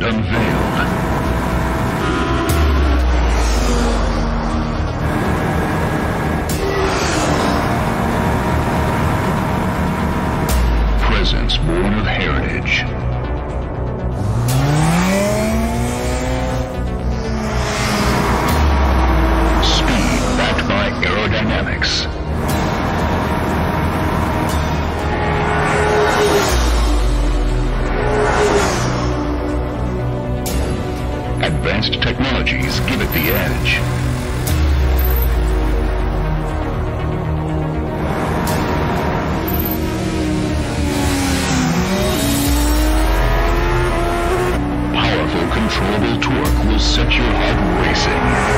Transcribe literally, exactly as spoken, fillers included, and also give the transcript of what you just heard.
unveiled. Presence born of heritage. Speed backed by aerodynamics. Advanced technologies give it the edge. Powerful, controllable torque will set your heart racing.